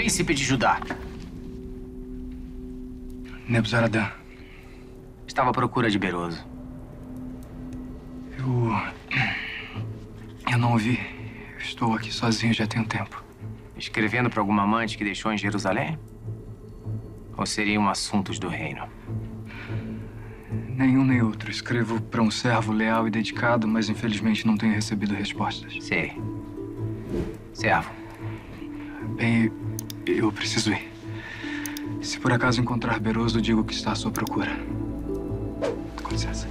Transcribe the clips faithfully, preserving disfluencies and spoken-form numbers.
príncipe de Judá. Nebuzaradan. Estava à procura de Beroso. Eu... Eu não ouvi. Eu estou aqui sozinho já tem um tempo. Escrevendo para alguma amante que deixou em Jerusalém? Ou seriam assuntos do reino? Nenhum nem outro. Escrevo para um servo leal e dedicado, mas infelizmente não tenho recebido respostas. Sei. Servo. Bem, eu preciso ir. Se por acaso encontrar Beroso, digo que está à sua procura. Com licença.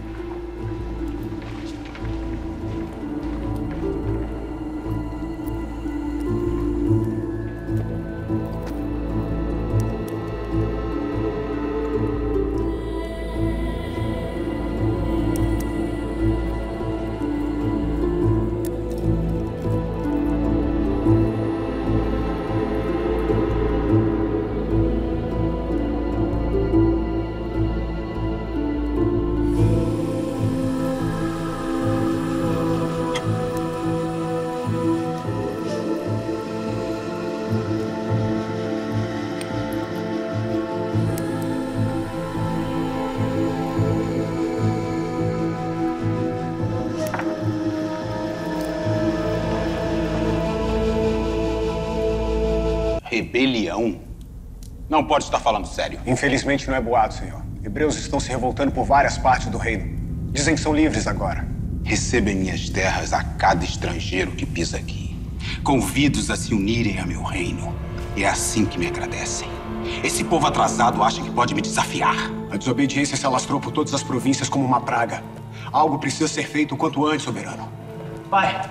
Rebelião? Não pode estar falando sério. Infelizmente não é boato, senhor. Hebreus estão se revoltando por várias partes do reino. Dizem que são livres agora. Recebem minhas terras a cada estrangeiro que pisa aqui. Convido-os a se unirem a meu reino. É assim que me agradecem. Esse povo atrasado acha que pode me desafiar. A desobediência se alastrou por todas as províncias como uma praga. Algo precisa ser feito o quanto antes, soberano. Pai,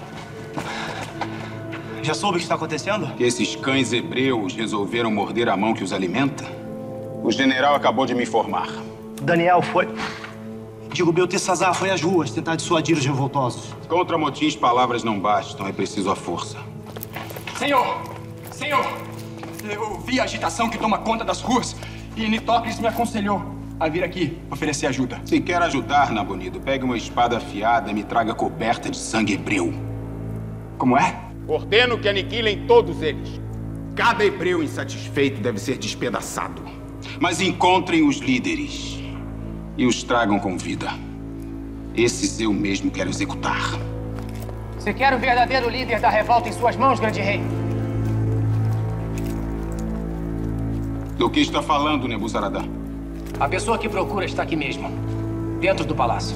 já soube o que está acontecendo? Que esses cães hebreus resolveram morder a mão que os alimenta? O general acabou de me informar. Daniel foi... Digo, Beltesazar foi às ruas tentar dissuadir os revoltosos. Contra motins, palavras não bastam. É preciso a força. Senhor! Senhor! Eu vi a agitação que toma conta das ruas e Nitócris me aconselhou a vir aqui oferecer ajuda. Se quer ajudar, Nabonido, pegue uma espada afiada e me traga coberta de sangue hebreu. Como é? Ordeno que aniquilem todos eles. Cada hebreu insatisfeito deve ser despedaçado. Mas encontrem os líderes e os tragam com vida. Esses eu mesmo quero executar. Você quer o verdadeiro líder da revolta em suas mãos, grande rei? Do que está falando, Nebuzaradan? A pessoa que procura está aqui mesmo, dentro do palácio.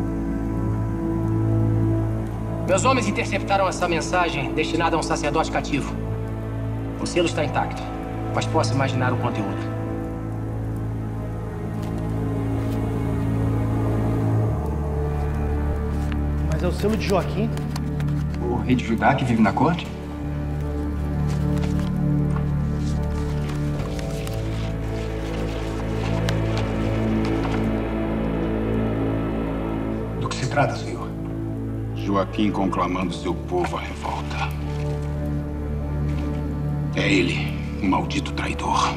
Meus homens interceptaram essa mensagem destinada a um sacerdote cativo. O selo está intacto, mas posso imaginar o conteúdo. Mas é o selo de Joaquim? O rei de Judá que vive na corte? Do que se trata, senhor? Joaquim conclamando seu povo à revolta. É ele, o maldito traidor.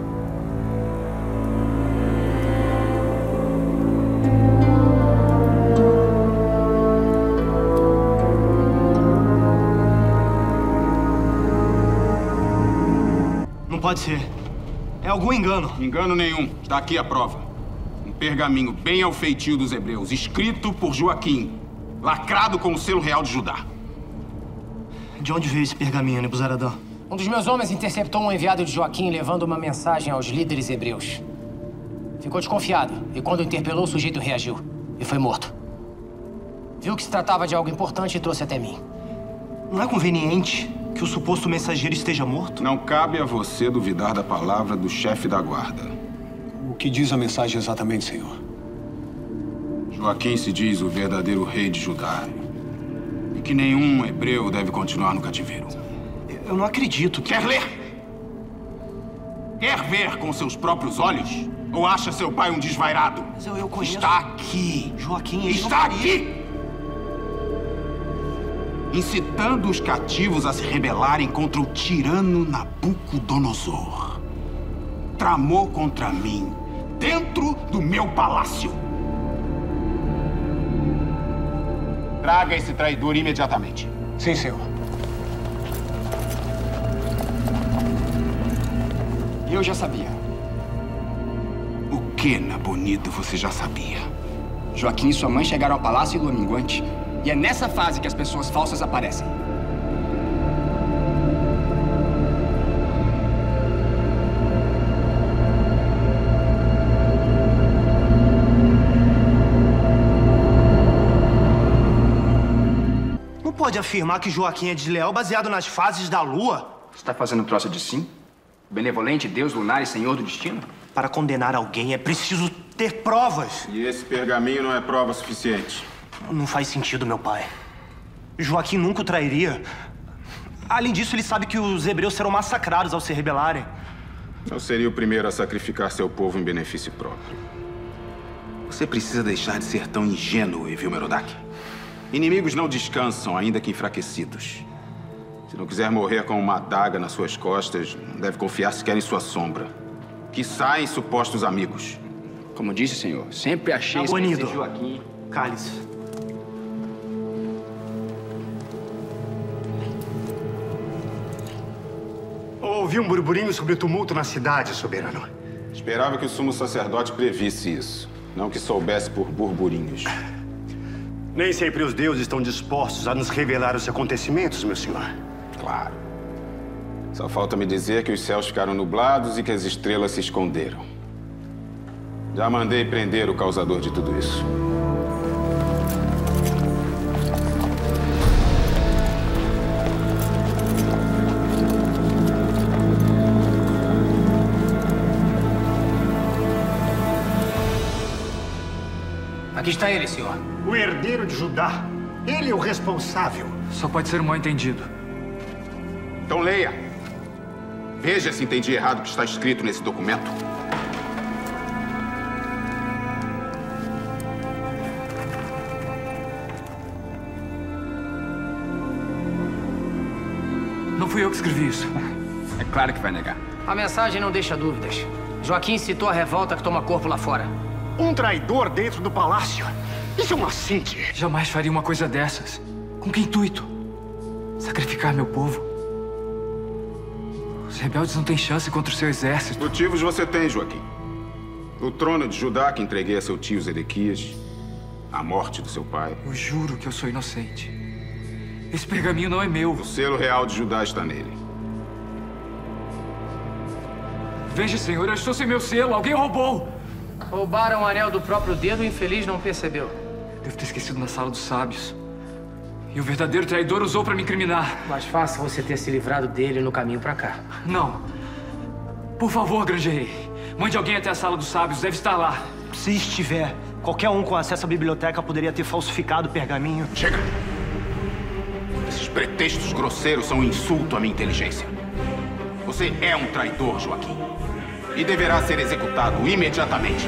Não pode ser. É algum engano. Engano nenhum. Está aqui a prova. Um pergaminho bem ao feitio dos hebreus, escrito por Joaquim. Lacrado com o selo real de Judá. De onde veio esse pergaminho, Nebuzaradan? Um dos meus homens interceptou um enviado de Joaquim levando uma mensagem aos líderes hebreus. Ficou desconfiado e quando interpelou, o sujeito reagiu e foi morto. Viu que se tratava de algo importante e trouxe até mim. Não é conveniente que o suposto mensageiro esteja morto? Não cabe a você duvidar da palavra do chefe da guarda. O que diz a mensagem exatamente, senhor? Joaquim se diz o verdadeiro rei de Judá. E que nenhum hebreu deve continuar no cativeiro. Eu não acredito que... Quer ler? Quer ver com seus próprios olhos? Ou acha seu pai um desvairado? Mas eu, eu conheço... Está aqui. Joaquim, ele Está não aqui! Incitando os cativos a se rebelarem contra o tirano Nabucodonosor. Tramou contra mim, dentro do meu palácio. Traga esse traidor imediatamente. Sim, senhor. Eu já sabia. O que, Nabonido, você já sabia? Joaquim e sua mãe chegaram ao palácio do minguante. E é nessa fase que as pessoas falsas aparecem. Não pode afirmar que Joaquim é desleal baseado nas fases da lua? Você tá fazendo troça de sim? Benevolente Deus lunar e senhor do destino? Para condenar alguém é preciso ter provas. E esse pergaminho não é prova suficiente. Não faz sentido, meu pai. Joaquim nunca o trairia. Além disso, ele sabe que os hebreus serão massacrados ao se rebelarem. Não seria o primeiro a sacrificar seu povo em benefício próprio. Você precisa deixar de ser tão ingênuo, viu, Merodach? Inimigos não descansam, ainda que enfraquecidos. Se não quiser morrer com uma adaga nas suas costas, não deve confiar sequer em sua sombra. Que saem supostos amigos. Como disse, senhor, sempre achei... Nabonido, Joaquim... cale-se. Ouvi um burburinho sobre o tumulto na cidade, soberano. Esperava que o sumo sacerdote previsse isso, não que soubesse por burburinhos. Nem sempre os deuses estão dispostos a nos revelar os acontecimentos, meu senhor. Claro. Só falta me dizer que os céus ficaram nublados e que as estrelas se esconderam. Já mandei prender o causador de tudo isso. Aqui está ele, senhor. O herdeiro de Judá. Ele é o responsável. Só pode ser um mal-entendido. Então leia. Veja se entendi errado o que está escrito nesse documento. Não fui eu que escrevi isso. É claro que vai negar. A mensagem não deixa dúvidas. Joaquim citou a revolta que toma corpo lá fora. Um traidor dentro do palácio. Isso é um assinte. Jamais faria uma coisa dessas. Com que intuito? Sacrificar meu povo? Os rebeldes não têm chance contra o seu exército. Motivos você tem, Joaquim. O trono de Judá que entreguei a seu tio Zedequias. A morte do seu pai. Eu juro que eu sou inocente. Esse pergaminho não é meu. O selo real de Judá está nele. Veja, senhor, eu estou sem meu selo. Alguém roubou. Roubaram o anel do próprio dedo e o infeliz não percebeu. Devo ter esquecido na sala dos sábios. E o verdadeiro traidor usou para me incriminar. Mais fácil você ter se livrado dele no caminho para cá. Não. Por favor, grande rei. Mande alguém até a sala dos sábios. Deve estar lá. Se estiver, qualquer um com acesso à biblioteca poderia ter falsificado o pergaminho. Chega! Esses pretextos grosseiros são um insulto à minha inteligência. Você é um traidor, Joaquim. E deverá ser executado imediatamente.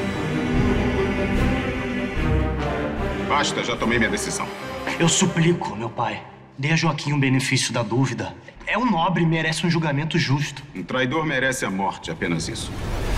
Basta, já tomei minha decisão. Eu suplico, meu pai. Dê a Joaquim o benefício da dúvida. É um nobre e merece um julgamento justo. Um traidor merece a morte, apenas isso.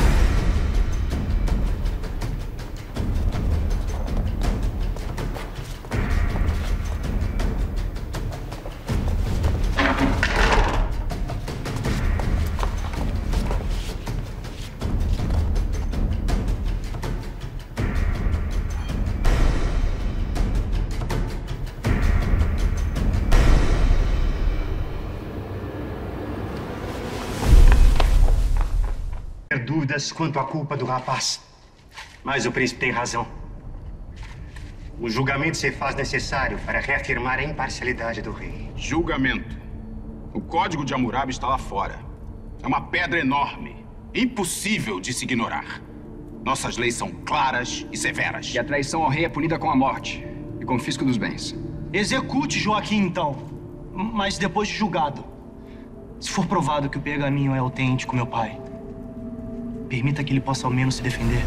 Dúvidas quanto à culpa do rapaz. Mas o príncipe tem razão. O julgamento se faz necessário para reafirmar a imparcialidade do rei. Julgamento. O código de Hammurabi está lá fora. É uma pedra enorme. Impossível de se ignorar. Nossas leis são claras e severas. E a traição ao rei é punida com a morte e confisco dos bens. Execute Joaquim, então. Mas depois de julgado. Se for provado que o pergaminho é autêntico, meu pai, permita que ele possa ao menos se defender.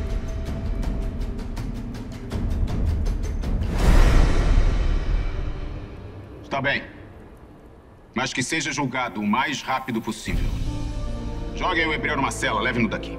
Está bem. Mas que seja julgado o mais rápido possível. Joguem o hebreu numa cela, leve-no daqui.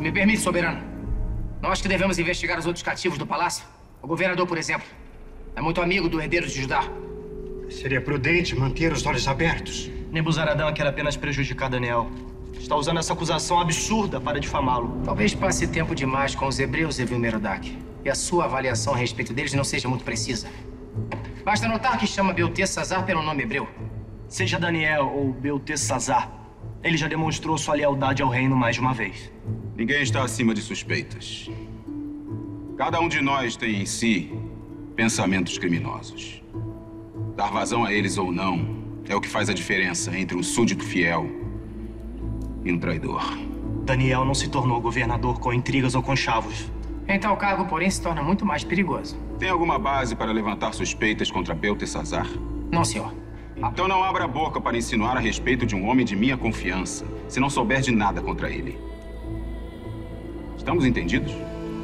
Se me permite, soberano. Não acho que devemos investigar os outros cativos do palácio? O governador, por exemplo. É muito amigo do herdeiro de Judá. Seria prudente manter os olhos abertos. Nebuzaradan quer apenas prejudicar Daniel. Está usando essa acusação absurda para difamá-lo. Talvez passe tempo demais com os hebreus, Evil Merodach. E a sua avaliação a respeito deles não seja muito precisa. Basta notar que chama Beltesazar pelo nome hebreu. Seja Daniel ou Beltesazar, ele já demonstrou sua lealdade ao reino mais de uma vez. Ninguém está acima de suspeitas. Cada um de nós tem em si pensamentos criminosos. Dar vazão a eles ou não é o que faz a diferença entre um súdito fiel e um traidor. Daniel não se tornou governador com intrigas ou conchavos. Em tal cargo, porém, se torna muito mais perigoso. Tem alguma base para levantar suspeitas contra Beltesazar? Não, senhor. Então não abra a boca para insinuar a respeito de um homem de minha confiança, se não souber de nada contra ele. Estamos entendidos?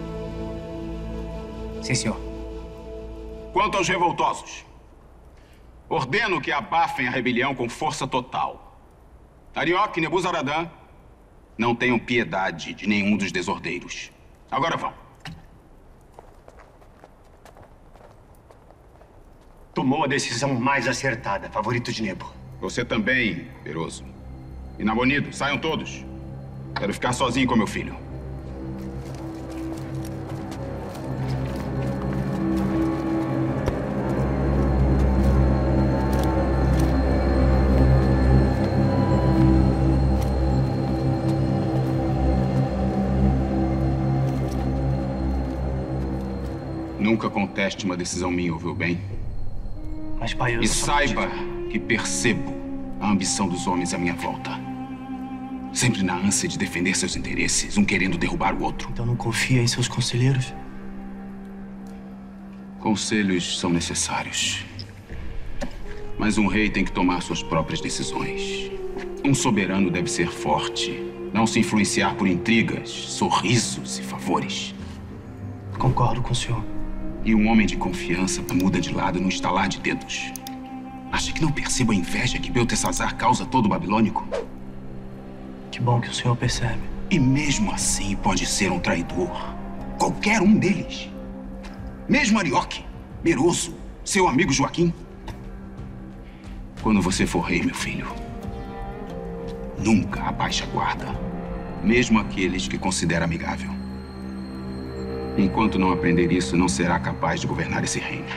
Sim, senhor. Quanto aos revoltosos, ordeno que abafem a rebelião com força total. Arioque e Nebuzaradan não tenham piedade de nenhum dos desordeiros. Agora vão. Tomou a decisão mais acertada, favorito de Nebo. Você também, Beroso. E Nabonido, saiam todos. Quero ficar sozinho com meu filho. Nunca conteste uma decisão minha, ouviu bem? Mas, pai, eu... E saiba que percebo a ambição dos homens à minha volta. Sempre na ânsia de defender seus interesses, um querendo derrubar o outro. Então não confia em seus conselheiros? Conselhos são necessários. Mas um rei tem que tomar suas próprias decisões. Um soberano deve ser forte, não se influenciar por intrigas, sorrisos e favores. Concordo com o senhor. E um homem de confiança muda de lado num estalar de dedos. Acha que não percebo a inveja que Beltesazar causa todo o babilônico? Que bom que o senhor percebe. E mesmo assim pode ser um traidor. Qualquer um deles. Mesmo Arioque, Beroso, seu amigo Joaquim. Quando você for rei, meu filho, nunca abaixe a guarda. Mesmo aqueles que considera amigável. Enquanto não aprender isso, não será capaz de governar esse reino.